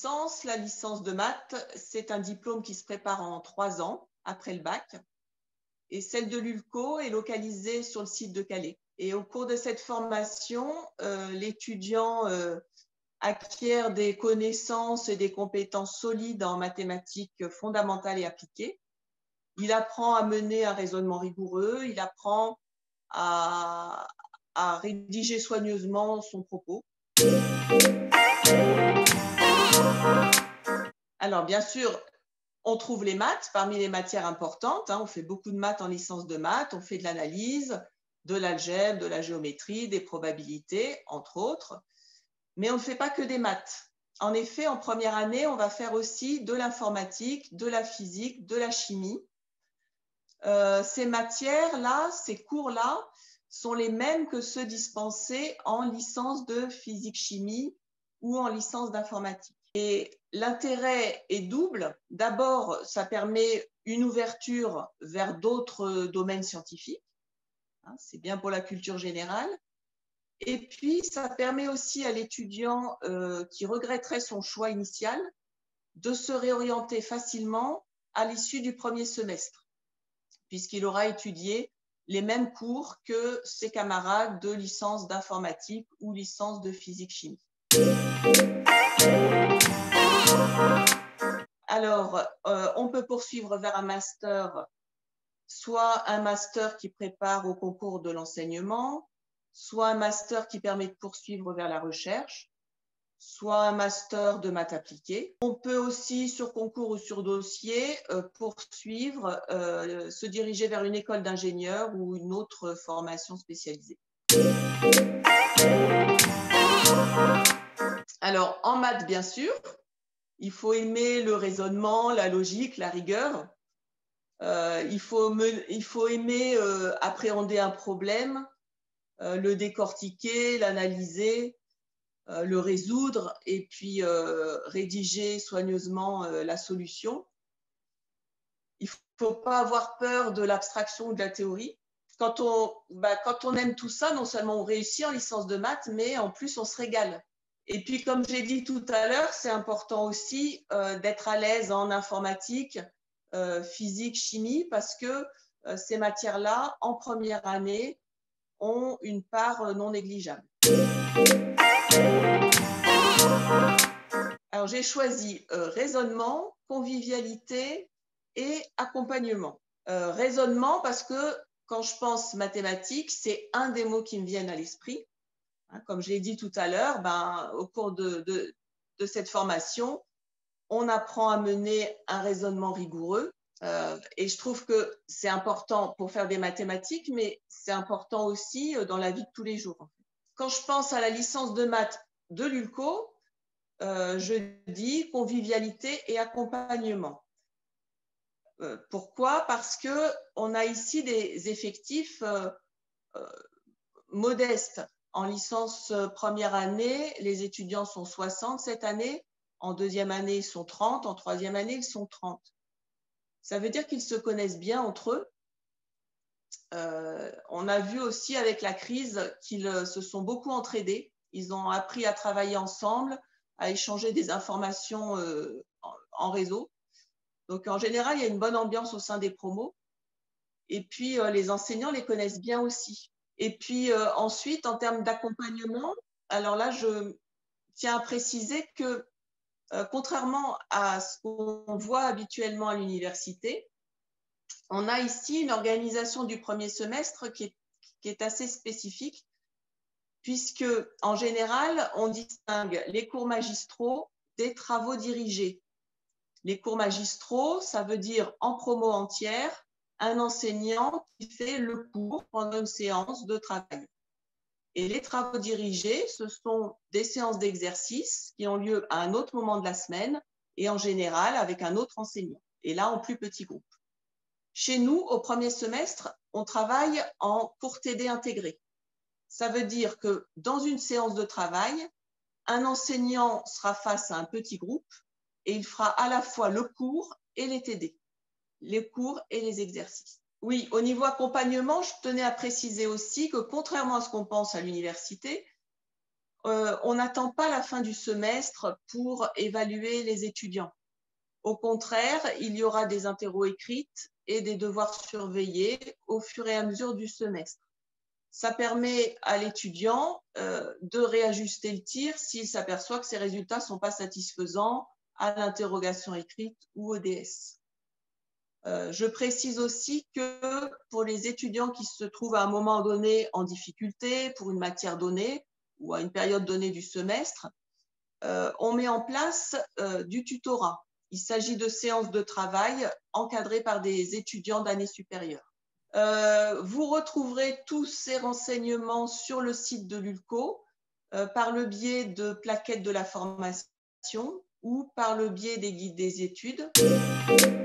la licence de maths, c'est un diplôme qui se prépare en 3 ans après le bac. Et celle de l'ULCO est localisée sur le site de Calais. Et au cours de cette formation, l'étudiant acquiert des connaissances et des compétences solides en mathématiques fondamentales et appliquées. Il apprend à mener un raisonnement rigoureux, il apprend à rédiger soigneusement son propos. Alors, bien sûr, on trouve les maths parmi les matières importantes. On fait beaucoup de maths en licence de maths. On fait de l'analyse, de l'algèbre, de la géométrie, des probabilités, entre autres. Mais on ne fait pas que des maths. En effet, en première année, on va faire aussi de l'informatique, de la physique, de la chimie. Ces matières-là, ces cours-là, sont les mêmes que ceux dispensés en licence de physique-chimie ou en licence d'informatique. Et l'intérêt est double. D'abord, ça permet une ouverture vers d'autres domaines scientifiques. C'est bien pour la culture générale. Et puis, ça permet aussi à l'étudiant qui regretterait son choix initial de se réorienter facilement à l'issue du premier semestre, puisqu'il aura étudié les mêmes cours que ses camarades de licence d'informatique ou licence de physique-chimie. Alors, on peut poursuivre vers un master, soit un master qui prépare au concours de l'enseignement, soit un master qui permet de poursuivre vers la recherche, soit un master de maths appliquées. On peut aussi, sur concours ou sur dossier, poursuivre, se diriger vers une école d'ingénieur ou une autre formation spécialisée. Alors, en maths, bien sûr, il faut aimer le raisonnement, la logique, la rigueur. Il faut aimer appréhender un problème, le décortiquer, l'analyser, le résoudre et puis rédiger soigneusement la solution. Il ne faut pas avoir peur de l'abstraction ou de la théorie. Quand on aime tout ça, non seulement on réussit en licence de maths, mais en plus on se régale. Et puis, comme j'ai dit tout à l'heure, c'est important aussi d'être à l'aise en informatique, physique, chimie, parce que ces matières-là, en première année, ont une part non négligeable. Alors, j'ai choisi raisonnement, convivialité et accompagnement. Raisonnement parce que quand je pense mathématiques, c'est un des mots qui me viennent à l'esprit. Comme je l'ai dit tout à l'heure, au cours de cette formation, on apprend à mener un raisonnement rigoureux. Et je trouve que c'est important pour faire des mathématiques, mais c'est important aussi dans la vie de tous les jours. Quand je pense à la licence de maths de l'ULCO, je dis convivialité et accompagnement. Pourquoi? Parce qu'on a ici des effectifs modestes. En licence première année, les étudiants sont 60 cette année. En deuxième année, ils sont 30. En troisième année, ils sont 30. Ça veut dire qu'ils se connaissent bien entre eux. On a vu aussi avec la crise qu'ils se sont beaucoup entraidés. Ils ont appris à travailler ensemble, à échanger des informations en réseau. Donc, en général, il y a une bonne ambiance au sein des promos. Et puis, les enseignants les connaissent bien aussi. Et puis, ensuite, en termes d'accompagnement, alors là, je tiens à préciser que, contrairement à ce qu'on voit habituellement à l'université, on a ici une organisation du premier semestre qui est assez spécifique, puisque, en général, on distingue les cours magistraux des travaux dirigés. Les cours magistraux, ça veut dire en promo entière, un enseignant qui fait le cours pendant une séance de travail. Et les travaux dirigés, ce sont des séances d'exercice qui ont lieu à un autre moment de la semaine et en général avec un autre enseignant. Et là, en plus petit groupe. Chez nous, au premier semestre, on travaille en cours TD intégré. Ça veut dire que dans une séance de travail, un enseignant sera face à un petit groupe et il fera à la fois le cours et les TD, les cours et les exercices. Oui, au niveau accompagnement, je tenais à préciser aussi que contrairement à ce qu'on pense à l'université, on n'attend pas la fin du semestre pour évaluer les étudiants. Au contraire, il y aura des interros écrites et des devoirs surveillés au fur et à mesure du semestre. Ça permet à l'étudiant de réajuster le tir s'il s'aperçoit que ses résultats ne sont pas satisfaisants à l'interrogation écrite ou au DS. Je précise aussi que pour les étudiants qui se trouvent à un moment donné en difficulté pour une matière donnée ou à une période donnée du semestre, on met en place du tutorat. Il s'agit de séances de travail encadrées par des étudiants d'année supérieure. Vous retrouverez tous ces renseignements sur le site de l'ULCO par le biais de plaquettes de la formation ou par le biais des guides des études.